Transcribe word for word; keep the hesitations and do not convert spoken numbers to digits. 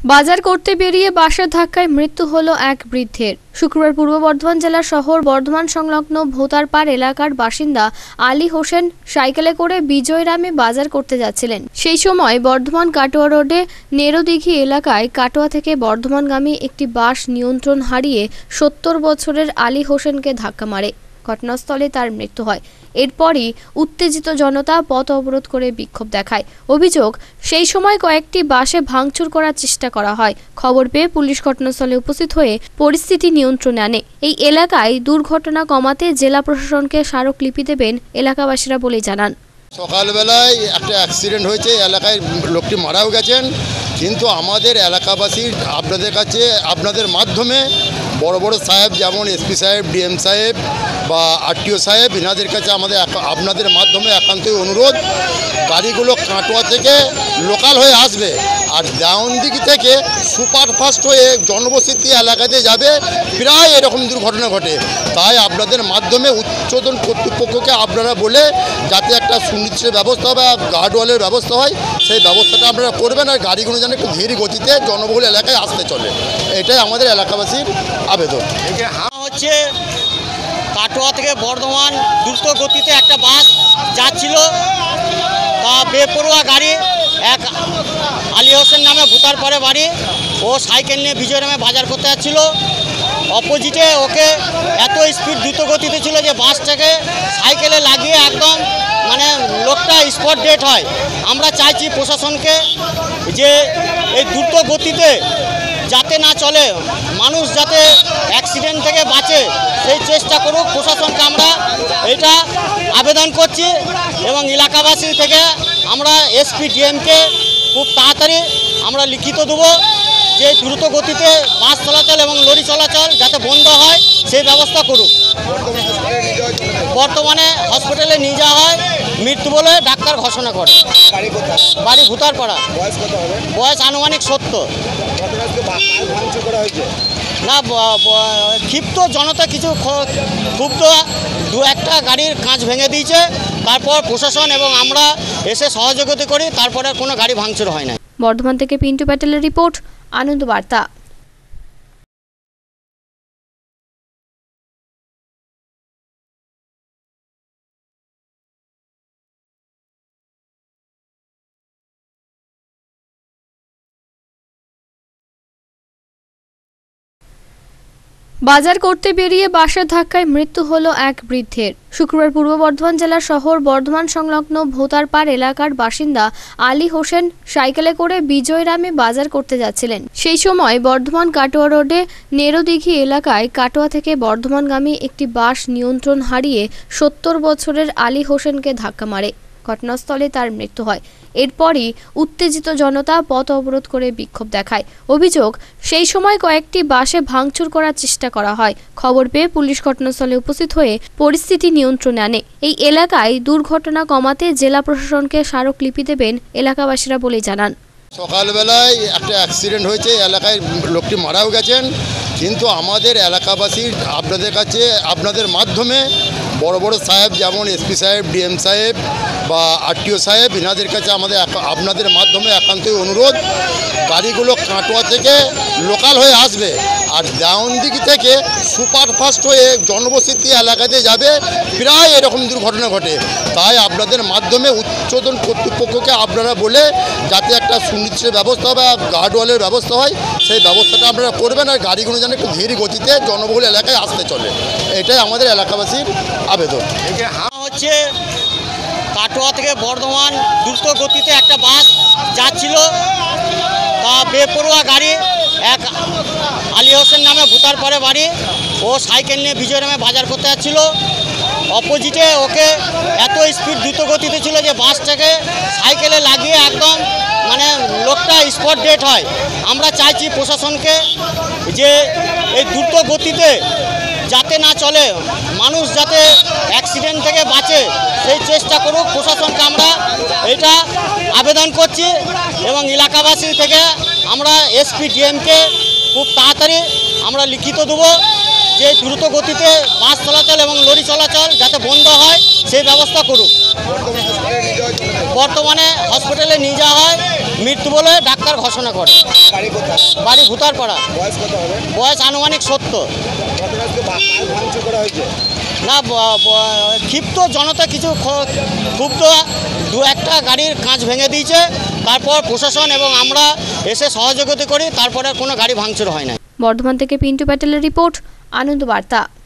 বাজার করতে বেরিয়ে বাসের ধাক্কায় মৃত্যু হলো এক বৃদ্ধের। শুক্রবার পূর্ব বর্ধমান জেলার শহর বর্ধমান সংলগ্ন ভোতারপাড় এলাকার বাসিন্দা আলী হোসেন সাইকেলে করে বিজয়রামে বাজার করতে যাচ্ছিলেন। সেই সময় বর্ধমান কাটোয়া রোডে নেরোদিঘি এলাকায় কাটোয়া থেকে বর্ধমানগামী একটি বাস নিয়ন্ত্রণ হারিয়ে সত্তর বছরের আলী হোসেনকে ধাক্কা মারে। ঘটনাস্থলে তার মৃত্যু হয়। এরপরই উত্তেজিত জনতা পথ অবরোধ করে বিক্ষোভ দেখায়। অভিযোগ, সেই সময় কয়েকটি বাসে ভাঙচুর করার চেষ্টা করা হয়। খবর পেয়ে পুলিশ ঘটনাস্থলে উপস্থিত হয়ে পরিস্থিতি নিয়ন্ত্রণে আনে। এই এলাকায় দুর্ঘটনা কমাতে জেলা প্রশাসনকে স্মারকলিপি দেবেন এলাকাবাসীরা বলে জানান। সকালবেলায় একটা অ্যাক্সিডেন্ট হয়েছে, এলাকায় লোকটি মারাও গেছেন, কিন্তু আমাদের এলাকাবাসীর আপনাদের কাছে আপনাদের মাধ্যমে বড় বড় সাহেব যেমন এসপি সাহেব, ডিএম সাহেব বা আরটিও সাহেব, এনাদের কাছে আমাদের আপনাদের মাধ্যমে একান্তই অনুরোধ, গাড়িগুলো কাটোয়া থেকে লোকাল হয়ে আসবে আর দেওয়ানদিঘি থেকে সুপারফাস্ট হয়ে জনবসতি এলাকাতে যাবে। প্রায় এরকম দুর্ঘটনা ঘটে, তাই আপনাদের মাধ্যমে উচ্চতন কর্তৃপক্ষকে আপনারা বলে যাতে একটা সুনিশ্চিত ব্যবস্থা বা গার্ডওয়ালের ব্যবস্থা হয়, সেই ব্যবস্থাটা আপনারা করবেন আর গাড়িগুলো যেন একটু ধীর গতিতে জনবহুল এলাকায় আসতে চলে, এটাই আমাদের এলাকাবাসীর আবেদন। হচ্ছে কাটোয়া থেকে বর্ধমান দ্রুত গতিতে একটা বাস যাচ্ছিল, তা বেপরোয়া গাড়ি, এক আলী হোসেন নামে ভোতারপাড়ে বাড়ি, ও সাইকেল নিয়ে বিজয়রামে বাজার করতে যাচ্ছিল। অপোজিটে ওকে এত স্পিড দ্রুত গতিতে ছিল যে বাসটাকে সাইকেলে লাগিয়ে একদম মানে লোকটা স্পট ডেড হয়। আমরা চাইছি প্রশাসনকে যে এই দ্রুত গতিতে যাতে না চলে, মানুষ যাতে অ্যাক্সিডেন্ট থেকে বাঁচে সেই চেষ্টা করুক। প্রশাসনকে আমরা এটা আবেদন করছি এবং এলাকাবাসী থেকে আমরা এসপি ডিএমকে খুব তাড়াতাড়ি আমরা লিখিত দেবো যে দ্রুত গতিতে বাস চলাচল এবং লরি চলাচল যাতে বন্ধ হয় সেই ব্যবস্থা করুক। বর্তমানে হসপিটালে নিয়ে যাওয়া হয়, মৃত্যু বলে ডাক্তার ঘোষণা করে। বাড়ি ভোতারপাড়া, বয়স আনুমানিক সত্তর। না, ক্ষিপ্ত জনতা কিছু ক্ষুব্ধ দু একটা গাড়ির কাঁচ ভেঙে দিয়েছে, তারপর প্রশাসন এবং আমরা এসে সহযোগিতা করি, তারপরে কোনো গাড়ি ভাঙচুর হয় না। বর্ধমান থেকে পিন্টু প্যাটেলের রিপোর্ট, আনন্দ বার্তা। বাজার করতে বেরিয়ে বাসের ধাক্কায় মৃত্যু হলো এক বৃদ্ধের। শুক্রবার পূর্ব বর্ধমান জেলার শহর বর্ধমান সংলগ্ন ভোতারপাড় এলাকার বাসিন্দা আলী হোসেন সাইকেলে করে বিজয়রামে বাজার করতে যাচ্ছিলেন। সেই সময় বর্ধমান কাটোয়া রোডে নেরোদিঘি এলাকায় কাটোয়া থেকে বর্ধমানগামী একটি বাস নিয়ন্ত্রণ হারিয়ে সত্তর বছরের আলী হোসেনকে ধাক্কা মারে। ঘটনাস্থলে তার মৃত্যু হয়। এরপরই উত্তেজিত জনতা পথ অবরোধ করে বিক্ষোভ দেখায়। অভিযোগ, সেই সময় কয়েকটি বাসে ভাঙচুর করার চেষ্টা করা হয়। খবর পেয়ে পুলিশ ঘটনাস্থলে উপস্থিত হয়ে পরিস্থিতি নিয়ন্ত্রণে আনে। এই এলাকায় দুর্ঘটনা কমাতে জেলা প্রশাসনকে স্মারকলিপি দেবেন এলাকাবাসীরা বলে জানান। সকালবেলায় একটা অ্যাক্সিডেন্ট হয়েছে, এলাকায় লোকটি মারাও গেছেন, কিন্তু আমাদের এলাকাবাসীর আপনাদের কাছে আপনাদের মাধ্যমে বড় বড় সাহেব যেমন এসপি সাহেব, ডিএম সাহেব বা আরটিও সাহেব, এনাদের কাছে আমাদের আপনাদের মাধ্যমে একান্তই অনুরোধ, গাড়িগুলো কাটোয়া থেকে লোকাল হয়ে আসবে আর দেওয়ানদিঘি থেকে সুপারফাস্ট হয়ে জনবসতি এলাকাতে যাবে। প্রায় এরকম দুর্ঘটনা ঘটে, তাই আপনাদের মাধ্যমে উচ্চতন কর্তৃপক্ষকে আপনারা বলে যাতে একটা সুনিশ্চিত ব্যবস্থা বা গার্ডওয়ালের ব্যবস্থা হয়, সেই ব্যবস্থাটা আপনারা করবেন আর গাড়িগুলো যেন একটু ধীর গতিতে জনবহুল এলাকায় আসতে চলে, এটাই আমাদের এলাকাবাসীর আবেদন। হচ্ছে কাটোয়া থেকে বর্ধমান দ্রুত গতিতে একটা বাস যাচ্ছিল, তা বেপরোয়া গাড়ি, এক আলী হোসেন নামে ভোতারপাড়ে বাড়ি, ও সাইকেল নিয়ে বিজয়রামে বাজার করতে যাচ্ছিল। অপোজিটে ওকে এত স্পিড দ্রুত গতিতে ছিল যে বাসটাকে সাইকেলে লাগিয়ে একদম মানে লোকটা স্পট ডেড হয়। আমরা চাইছি প্রশাসনকে যে এই দ্রুত গতিতে যাতে না চলে, মানুষ যাতে অ্যাক্সিডেন্ট থেকে বাঁচে সেই চেষ্টা করুক। প্রশাসনকে আমরা এটা আবেদন করছি এবং এলাকাবাসী থেকে আমরা এসপি ডিএমকে খুব তাড়াতাড়ি আমরা লিখিত দেবো যে দ্রুত গতিতে বাস চলাচল এবং লরি চলাচল যাতে বন্ধ হয় সেই ব্যবস্থা করুক। বর্তমানে হসপিটালে নিয়ে যাওয়া হয়, মৃত্যু বলে ডাক্তার ঘোষণা করে। বাড়ি কোথায়? বাড়ি ভুতারপাড়া। বয়স কত হবে? বয়স আনুমানিক সত্তর। ঘটনাস্থলে মাল ভাঙচুর করা হয়েছে। না, ব- ব- ক্ষিপ্ত জনতা কিছু খ- ক্ষুব্ধ দু একটা গাড়ির কাঁচ ভেঙে দিয়েছে, তারপর প্রশাসন এবং আমরা এসে সহযোগিতা করি, তারপরে আর কোনো গাড়ি ভাঙচুর হয় না। বর্ধমান থেকে পিন্টু প্যাটেলের রিপোর্ট, আনন্দ বার্তা।